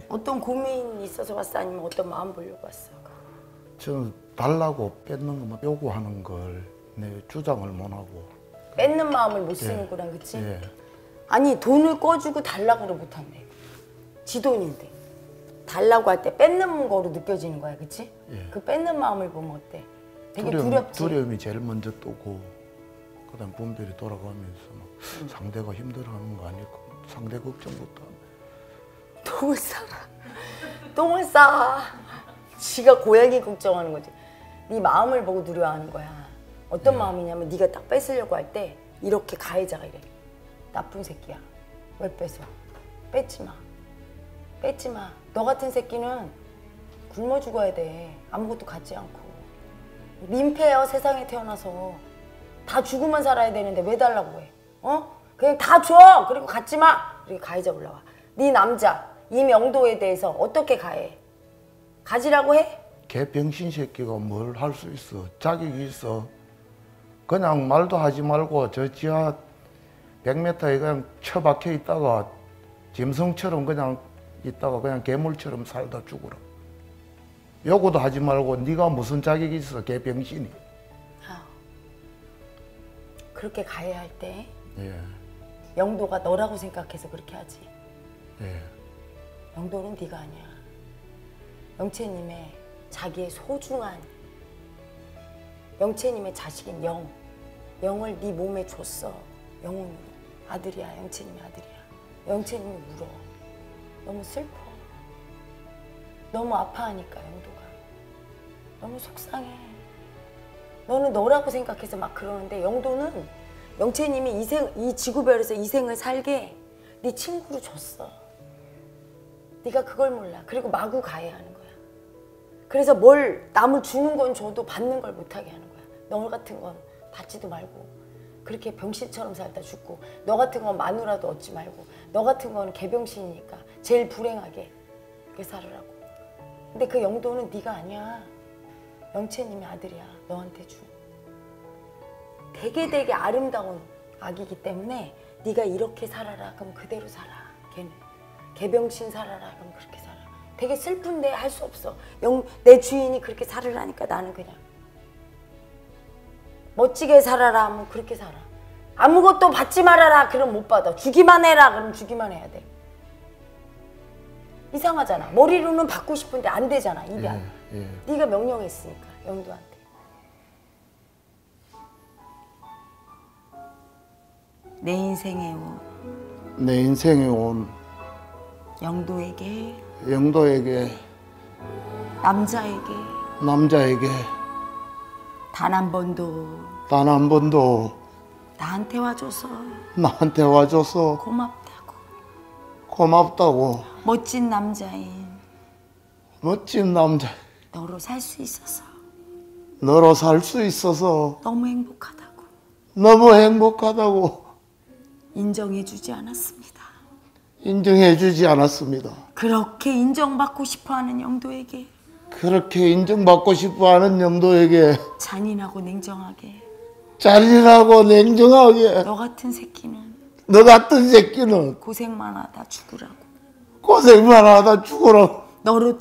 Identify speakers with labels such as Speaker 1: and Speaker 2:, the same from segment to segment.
Speaker 1: 어떤 고민이 있어서 왔어? 아니면 어떤 마음 보려고 왔어?
Speaker 2: 저는 달라고 뺏는 것만 요구하는 걸 내 주장을 못 하고.
Speaker 1: 뺏는 마음을 못 쓰는구나, 그치?
Speaker 2: 예.
Speaker 1: 아니 돈을 꺼주고 달라고를 못한대. 지 돈인데 달라고 할 때 뺏는 거로 느껴지는 거야, 그치?
Speaker 2: 예.
Speaker 1: 그 뺏는 마음을 보면 어때? 되게 두렵지?
Speaker 2: 두려움이 제일 먼저 뜨고 그다음 분별이 돌아가면서 막 상대가 힘들어하는 거 아닐까, 상대 걱정부터 하네.
Speaker 1: 똥을 싸라. 똥을 싸. 지가 고양이 걱정하는 거지. 네 마음을 보고 두려워하는 거야. 어떤 마음이냐면 네가 딱 뺏으려고 할 때 이렇게 가해자가 이래. 나쁜 새끼야. 왜 뺏어? 뺏지 마. 뺏지 마. 너 같은 새끼는 굶어 죽어야 돼. 아무것도 갖지 않고. 민폐여 세상에 태어나서. 다 죽으면 살아야 되는데 왜 달라고 해? 어? 그냥 다 줘. 그리고 갖지 마. 그리고 가해자 올라와. 네 남자 이명도에 대해서 어떻게 가해? 가지라고 해?
Speaker 2: 걔 병신 새끼가 뭘 할 수 있어. 자격이 있어. 그냥 말도 하지 말고 저 지하 100m에 그냥 처박혀 있다가 짐승처럼 그냥 있다가 그냥 괴물처럼 살다 죽어라. 요구도 하지 말고 네가 무슨 자격이 있어, 걔 병신이.
Speaker 1: 그렇게 가해할 때
Speaker 2: 예.
Speaker 1: 영도가 너라고 생각해서 그렇게 하지.
Speaker 2: 예.
Speaker 1: 영도는 네가 아니야. 영채님의 자기의 소중한 영채님의 자식인 영을 네 몸에 줬어. 영혼으로. 아들이야. 영채님의 아들이야. 영채님이 울어. 너무 슬퍼. 너무 아파하니까 영도가. 너무 속상해. 너는 너라고 생각해서 막 그러는데 영도는 영채님이 이 지구별에서 이 생을 살게 네 친구로 줬어. 네가 그걸 몰라. 그리고 마구 가해하는 거야. 그래서 뭘 남을 주는 건 줘도 받는 걸 못하게 하는 거야. 너 같은 건 받지도 말고 그렇게 병신처럼 살다 죽고, 너 같은 건 마누라도 얻지 말고, 너 같은 건 개병신이니까 제일 불행하게 그렇게 살으라고. 근데 그 영도는 네가 아니야. 영채님의 아들이야. 너한테 준 되게 아름다운 아기이기 때문에 네가 이렇게 살아라 그럼 그대로 살아. 걔는 개병신 살아라 그럼 그렇게 살아. 되게 슬픈데 할 수 없어. 내 주인이 그렇게 살으라니까 나는 그냥 멋지게 살아라 하면 그렇게 살아. 아무것도 받지 말아라 그럼 못 받아. 주기만 해라 그럼 주기만 해야 돼. 이상하잖아. 머리로는 받고 싶은데 안 되잖아. 입이 안 돼. 네가 명령했으니까 영도한테. 내 인생에 온 영도에게 남자에게 단 한 번도 나한테 와줘서 고맙다고 멋진 남자인 너로 살 수 있어서 너무 행복하다고 인정해주지 않았습니다. 그렇게 인정받고 싶어하는 영도에게 잔인하고 냉정하게 너 같은 새끼는 고생만 하다 죽으라고. 너로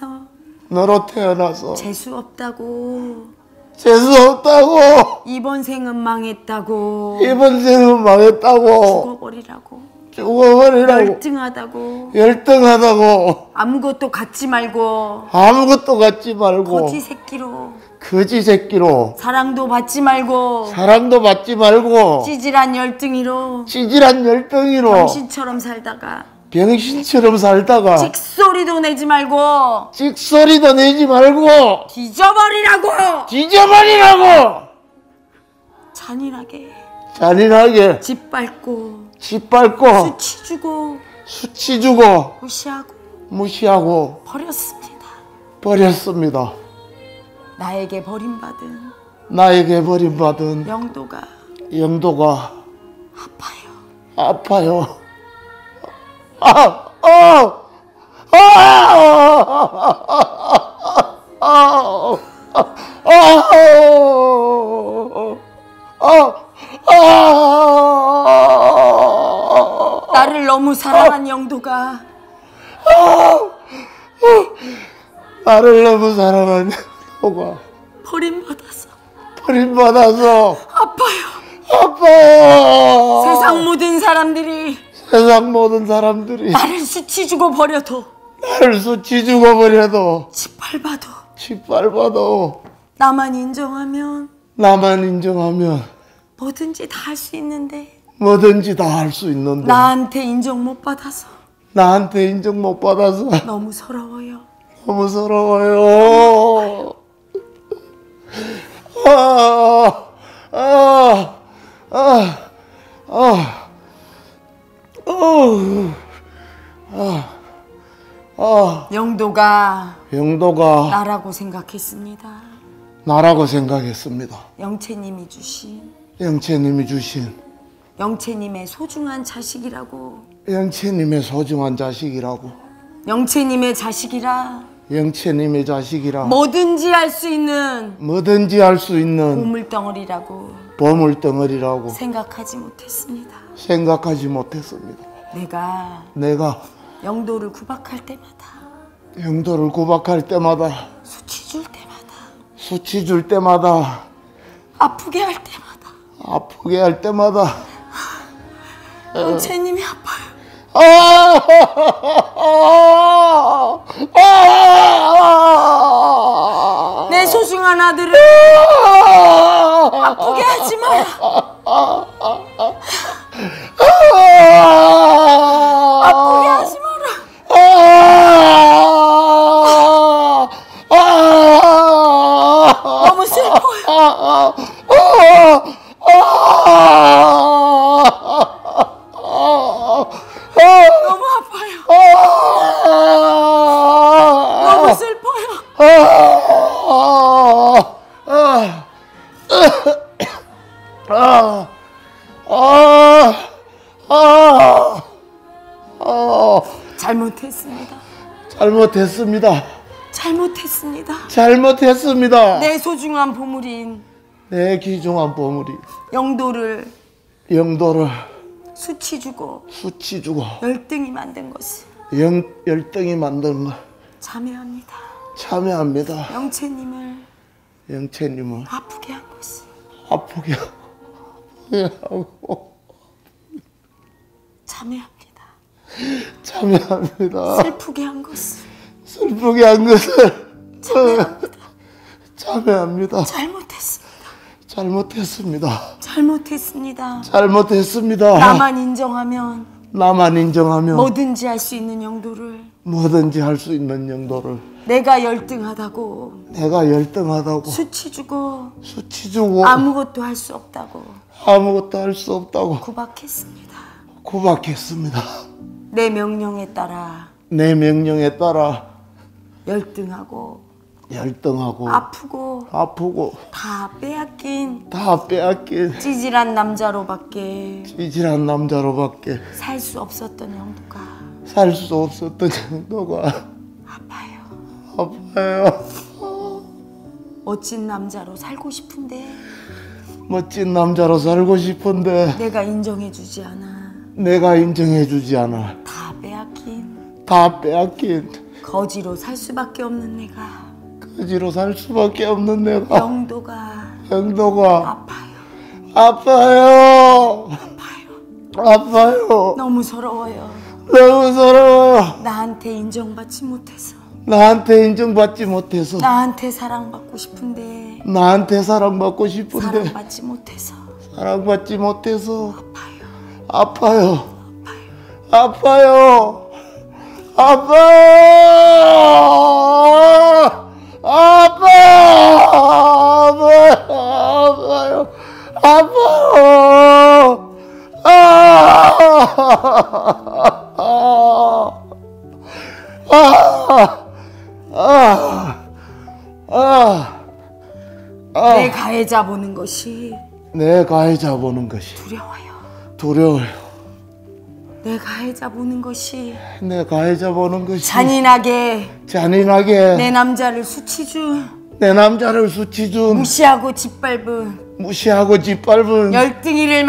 Speaker 1: 태어나서 재수 없다고 이번 생은 망했다고 죽어버리라고 열등하다고 아무것도 갖지 말고 거지 새끼로 사랑도 받지 말고 찌질한 열등이로 병신처럼 살다가 찍소리도 내지 말고 뒤져버리라고 잔인하게 짓밟고 수치 주고 무시하고 버렸습니다. 나에게 버림받은 영도가 아파요. 나를 너무 사랑한 영도가
Speaker 2: 나를 너무 사랑한 영도가 버림받아서 아파요.
Speaker 1: 세상 모든 사람들이 나를 수치 주고 버려도
Speaker 2: 짓밟아도
Speaker 1: 나만 인정하면 뭐든지 다 할 수 있는데 나한테 인정 못 받아서 너무 서러워요. 영도가 나라고 생각했습니다. 영채님이 주신 영채님의 소중한 자식이라고 영채님의 자식이라 뭐든지 할 수 있는 보물덩어리라고 생각하지 못했습니다. 내가 영도를 구박할 때마다 수치 줄 때마다 아프게 할 때마다 영채님이 아파요. 내 소중한 아들을 아프게 하지 마라. 아프게 하지 마라. 너무 슬퍼요. 너무 아파요. 너무 슬퍼요. 잘못했습니다. 내 소중한 보물인 영도를 수치 주고 열등히 만든 것을 참회합니다. 영채님을 아프게 한 것을 참회합니다. 슬프게 한 것을 참회합니다. 잘못했습니다. 나만 인정하면 뭐든지 할 수 있는 영도를 내가 열등하다고 수치 주고 아무것도 할 수 없다고 구박했습니다. 내 명령에 따라 열등하고 아프고 다 빼앗긴 찌질한 남자로밖에 살 수 없었던 영도가 아파요. 멋진 남자로 살고 싶은데 내가 인정해주지 않아 다 빼앗긴
Speaker 2: 거지로 살 수밖에 없는 내가 영도가 아파요.
Speaker 1: 너무 서러워요. 나한테 인정받지 못해서 나한테 사랑받고 싶은데
Speaker 2: 사랑받지 못해서 아파요.
Speaker 1: 내 가해자 보는 것이
Speaker 2: 두려워요.
Speaker 1: 내 가해자 보는 것이
Speaker 2: 잔인하게
Speaker 1: 내 남자를 수치준 무시하고 짓밟은 열등이를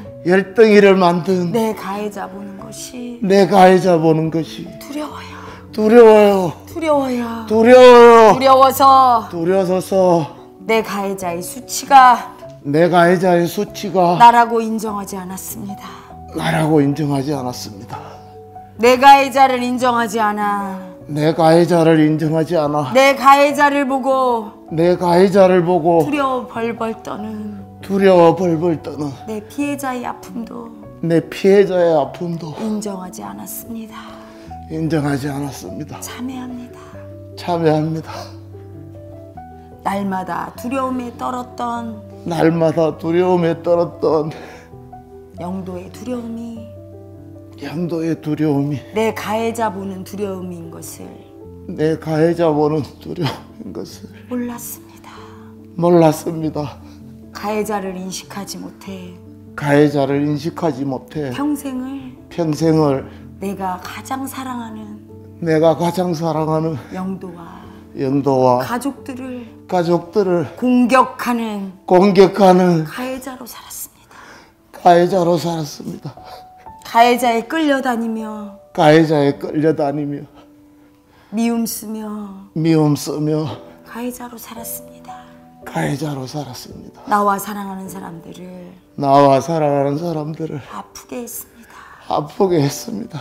Speaker 1: 만든 내 가해자 보는 것이
Speaker 2: 두려워요.
Speaker 1: 두려워요.
Speaker 2: 두려워요.
Speaker 1: 두려워서
Speaker 2: 두려워서
Speaker 1: 내 가해자의 수치가
Speaker 2: 내 가해자의 수치가
Speaker 1: 나라고 인정하지 않았습니다.
Speaker 2: 나라고 인정하지 않았습니다.
Speaker 1: 내 가해자를 인정하지 않아.
Speaker 2: 내 가해자를 인정하지 않아.
Speaker 1: 내 가해자를 보고
Speaker 2: 내 가해자를 보고
Speaker 1: 두려워 벌벌 떠는
Speaker 2: 두려워 벌벌 떠는
Speaker 1: 내 피해자의 아픔도
Speaker 2: 내 피해자의 아픔도
Speaker 1: 인정하지 않았습니다.
Speaker 2: 인정하지 않았습니다.
Speaker 1: 참회합니다.
Speaker 2: 참회합니다.
Speaker 1: 날마다 두려움에 떨었던
Speaker 2: 날마다 두려움에 떨었던
Speaker 1: 영도의 두려움이
Speaker 2: 양도의 두려움이
Speaker 1: 내 가해자 보는 두려움인 것을
Speaker 2: 내 가해자 보는 두려움인 것을
Speaker 1: 몰랐습니다.
Speaker 2: 몰랐습니다.
Speaker 1: 가해자를 인식하지 못해
Speaker 2: 가해자를 인식하지 못해
Speaker 1: 평생을
Speaker 2: 내가
Speaker 1: 가장 사랑하는
Speaker 2: 사랑하는
Speaker 1: 영도와
Speaker 2: 영도와
Speaker 1: 가족들을 공격하는 가해자로 살았습니다.
Speaker 2: 가해자로 살았습니다.
Speaker 1: 가해자에 끌려다니며 미움 쓰며 가해자로 살았습니다. 나와 사랑하는 사람들을 아프게 했습니다.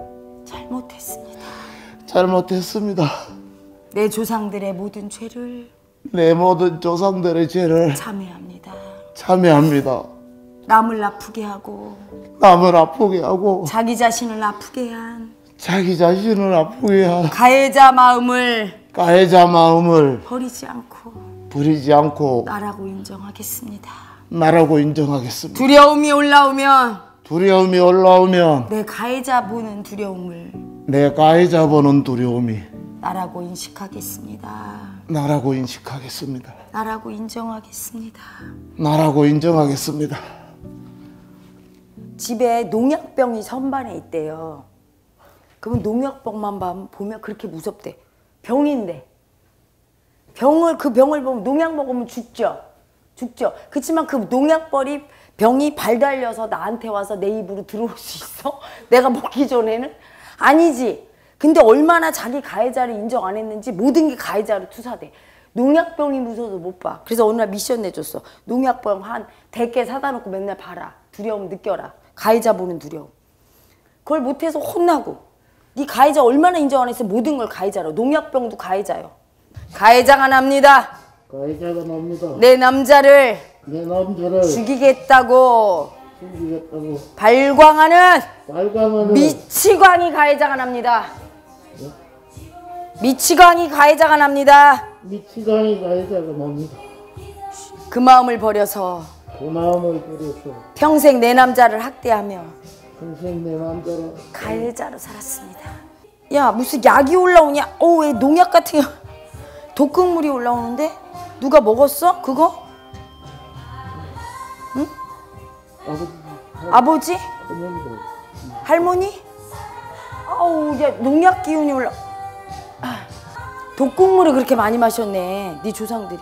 Speaker 1: 잘못했습니다.
Speaker 2: 내 조상들의 모든 죄를 참회합니다.
Speaker 1: 남을 아프게 하고
Speaker 2: 자기 자신을 아프게 한
Speaker 1: 가해자 마음을
Speaker 2: 버리지 않고
Speaker 1: 나라고 인정하겠습니다.
Speaker 2: 두려움이 올라오면
Speaker 1: 내 가해자 보는 두려움이 나라고 인정하겠습니다.
Speaker 2: 나라고 인정하겠습니다.
Speaker 1: 집에 농약병이 선반에 있대요. 그러면 농약병만 보면 그렇게 무섭대. 병인데 그 병을 보면 농약 먹으면 죽죠. 그렇지만 그 병이 발달려서 나한테 와서 내 입으로 들어올 수 있어? 내가 먹기 전에는? 아니지. 근데 얼마나 자기 가해자를 인정 안 했는지 모든 게 가해자로 투사돼. 농약병이 무서워서 못 봐. 그래서 어느 날 미션 내줬어. 농약병 한 100개 사다 놓고 맨날 봐라. 두려움 느껴라. 가해자 보는 두려움. 그걸 못해서 혼나고. 네 가해자 얼마나 인정 안 했어. 모든 걸 가해자로. 농약병도 가해자요. 가해자가 납니다. 내 남자를 죽이겠다고 발광하는 미치광이 가해자가 납니다. 그 마음을 버려서 평생 내 남자를 학대하며 가해자로 살았습니다. 야, 무슨 약이 올라오냐? 왜 농약 같은 거 독극물이 올라오는데? 누가 먹었어? 그거? 응? 아버지? 할머니? 아우, 야, 농약 기운이 올라. 독극물을 그렇게 많이 마셨네, 네 조상들이.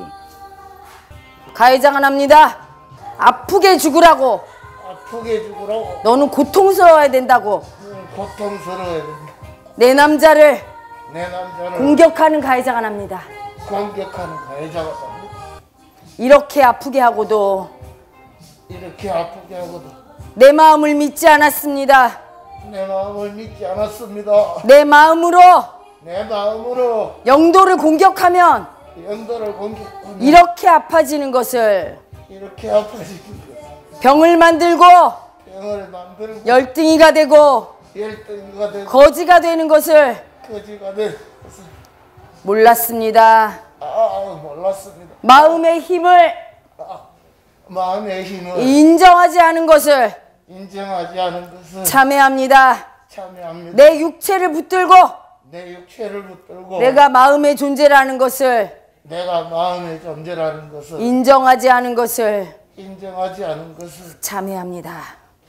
Speaker 1: 가해자가 납니다. 아프게 죽으라고. 너는 고통스러워야 된다고. 내 남자를 공격하는 가해자가 납니다. 이렇게 아프게 하고도 내 마음을 믿지 않았습니다. 내 마음으로 영도를 공격하면 이렇게 아파지는 것을 병을 만들고 열등이가 되고 거지가 되는 것을 몰랐습니다. 마음의 힘을 인정하지 않은 것을 참회합니다. 내 육체를 붙들고 내가 마음의 존재라는 것을 인정하지 않은 것을 참회합니다.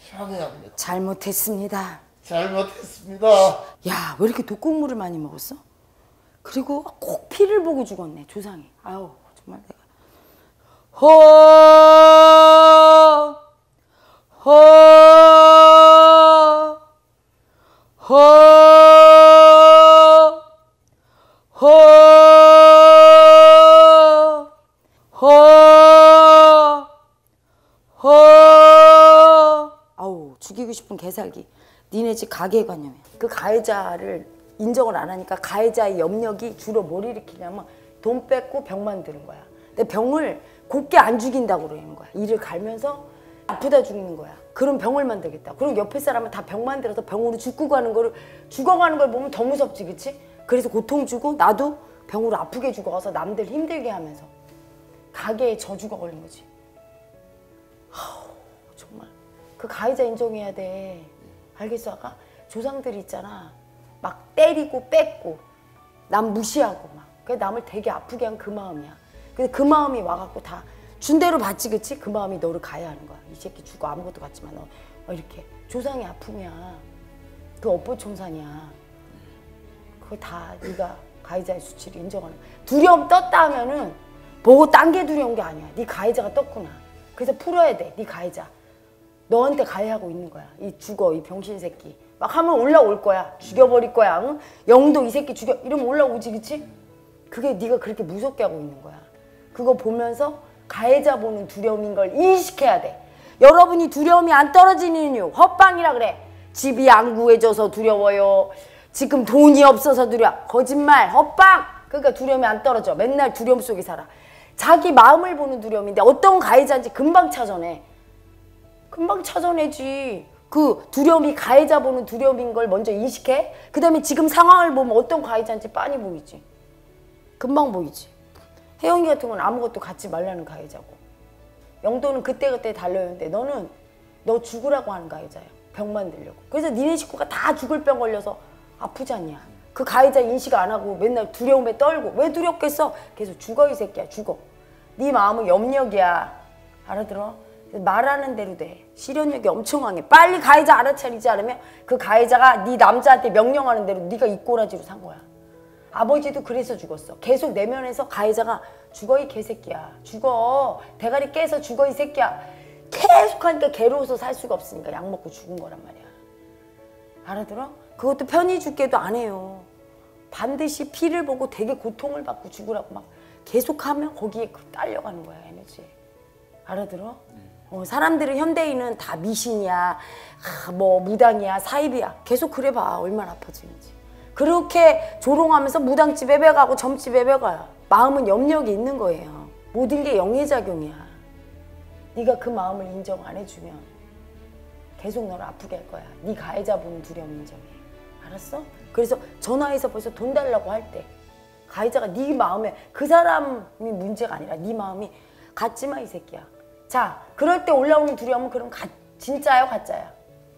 Speaker 1: 잘못했습니다. 야, 왜 이렇게 독극물을 많이 먹었어? 그리고 꼭 피를 보고 죽었네, 조상이. 아우, 정말 내가. 개살기. 니네 집 가계관념이야. 그 가해자를 인정을 안 하니까 가해자의 염력이 주로 뭘 일으키냐면 돈 뺏고 병 만드는 거야. 근데 병을 곱게 안 죽인다고 그러는 거야. 이를 갈면서 아프다 죽는 거야. 그럼 병을 만들겠다. 그럼 옆에 사람은 다 병 만들어서 병으로 죽어가는 걸 보면 더 무섭지, 그치? 그래서 고통 주고 나도 병으로 아프게 죽어가서 남들 힘들게 하면서 가게에 저주가 걸린 거지. 정말 그 가해자 인정해야 돼. 알겠어? 아까 조상들이 있잖아. 막 때리고 뺏고 남 무시하고 막 그 남을 되게 아프게 한 그 마음이야. 근데 그 마음이 와갖고 다 준 대로 받지, 그치? 그 마음이 너를 가해하는 거야. 이 새끼 죽어 아무것도 같지만 너 이렇게 조상의 아픔이야. 그 업보청산이야. 그거 다 네가 가해자의 수치를 인정하는 거야. 두려움 떴다 하면은 보고 딴 게 두려운 게 아니야. 네 가해자가 떴구나. 그래서 풀어야 돼. 네 가해자. 너한테 가해하고 있는 거야. 이 죽어, 이 병신 새끼. 막 하면 올라올 거야. 죽여버릴 거야. 응? 영도 이 새끼 죽여. 이러면 올라오지, 그치? 그게 네가 그렇게 무섭게 하고 있는 거야. 그거 보면서 가해자 보는 두려움인 걸 인식해야 돼. 여러분이 두려움이 안 떨어지는 이유 헛방이라 그래. 집이 안 구해져서 두려워요. 지금 돈이 없어서 두려워. 거짓말, 헛방. 그러니까 두려움이 안 떨어져. 맨날 두려움 속에 살아. 자기 마음을 보는 두려움인데 어떤 가해자인지 금방 찾아내. 금방 찾아내지. 그 두려움이 가해자 보는 두려움인 걸 먼저 인식해. 그 다음에 지금 상황을 보면 어떤 가해자인지 빤히 보이지. 금방 보이지. 혜영이 같은 건 아무것도 갖지 말라는 가해자고. 영도는 그때그때 달려오는데 너는 너 죽으라고 하는 가해자야. 병 만들려고. 그래서 니네 식구가 다 죽을 병 걸려서 아프지 않냐. 그 가해자 인식 안 하고 맨날 두려움에 떨고. 왜 두렵겠어? 계속 죽어 이 새끼야. 죽어. 네 마음은 염력이야. 알아들어? 말하는 대로 돼. 실현력이 엄청 강해. 빨리 가해자 알아차리지 않으면 그 가해자가 네 남자한테 명령하는 대로 네가 이 꼬라지로 산 거야. 아버지도 그래서 죽었어. 계속 내면에서 가해자가 죽어 이 개새끼야. 죽어. 대가리 깨서 죽어 이 새끼야. 계속 하니까 괴로워서 살 수가 없으니까 약 먹고 죽은 거란 말이야. 알아들어? 그것도 편히 죽게도 안 해요. 반드시 피를 보고 되게 고통을 받고 죽으라고 막 계속하면 거기에 딸려가는 거야, 에너지. 알아들어? 사람들은 현대인은 다 미신이야, 뭐 무당이야, 사입이야. 계속 그래봐. 얼마나 아파지는지. 그렇게 조롱하면서 무당집에 배가고 점집에 배가요. 마음은 염력이 있는 거예요. 모든 게 영해작용이야. 네가 그 마음을 인정 안 해주면 계속 너를 아프게 할 거야. 네 가해자 보는 두려움 인정해. 알았어? 그래서 전화해서 벌써 돈 달라고 할 때 가해자가 네 마음에 그 사람이 문제가 아니라 네 마음이 갖지 마 이 새끼야. 자, 그럴 때 올라오는 두려움은 그럼 진짜야 가짜야?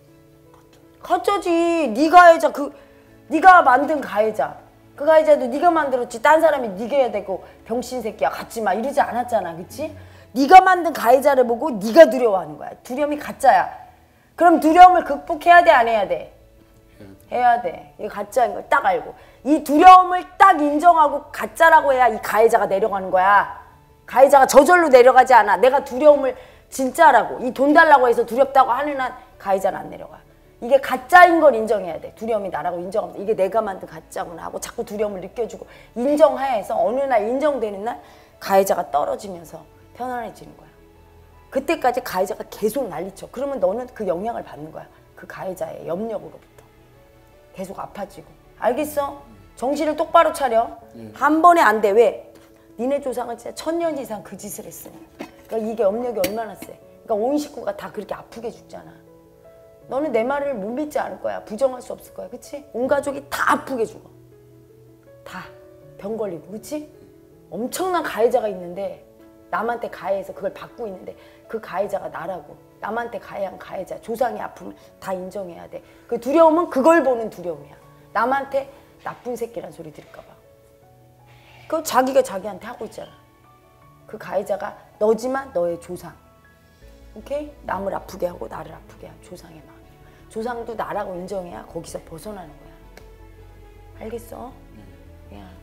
Speaker 1: 가짜지. 네 가해자 네가 만든 가해자. 그 가해자도 네가 만들었지. 딴 사람이 네가 해야 되고 병신 새끼야 갖지 마 이러지 않았잖아. 그치? 네가 만든 가해자를 보고 네가 두려워하는 거야. 두려움이 가짜야. 그럼 두려움을 극복해야 돼 안 해야 돼? 해야 돼. 이게 가짜인 걸 딱 알고 이 두려움을 딱 인정하고 가짜라고 해야 이 가해자가 내려가는 거야. 가해자가 저절로 내려가지 않아. 내가 두려움을 진짜라고 이 돈 달라고 해서 두렵다고 하는 한 가해자는 안 내려가. 이게 가짜인 걸 인정해야 돼. 두려움이 나라고 인정하면 이게 내가 만든 가짜구나 하고 자꾸 두려움을 느껴주고 인정하에서 어느 날 인정되는 날 가해자가 떨어지면서 편안해지는 거야. 그때까지 가해자가 계속 난리쳐. 그러면 너는 그 영향을 받는 거야. 그 가해자의 염력으로부터. 계속 아파지고. 알겠어? 정신을 똑바로 차려. 한 번에 안 돼. 왜? 니네 조상은 진짜 1000년 이상 그 짓을 했으니. 그러니까 이게 염력이 얼마나 세. 그러니까 온 식구가 다 그렇게 아프게 죽잖아. 너는 내 말을 못 믿지 않을 거야. 부정할 수 없을 거야. 그치? 온 가족이 다 아프게 죽어. 다. 병 걸리고. 그치? 엄청난 가해자가 있는데 남한테 가해해서 그걸 받고 있는데 그 가해자가 나라고. 남한테 가해한 가해자. 조상의 아픔을 다 인정해야 돼. 그 두려움은 그걸 보는 두려움이야. 남한테 나쁜 새끼란 소리 들을까 봐. 그거 자기가 자기한테 하고 있잖아. 그 가해자가 너지만 너의 조상. 오케이? 남을 아프게 하고 나를 아프게 한 조상의 마음이야. 조상도 나라고 인정해야 거기서 벗어나는 거야. 알겠어? 야.